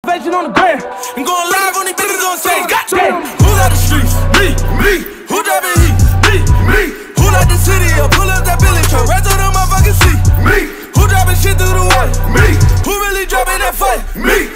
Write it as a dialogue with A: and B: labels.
A: Fashion on the gram.
B: I'm going live on these bitches on stage.
A: Goddamn.
B: Who got the streets? Me. Who driving heat? Me. Who like the city? Or pull up that Billy truck right to the motherfucking seat? Me. Who driving shit through the water? Me. Who really dropping that fight? Me.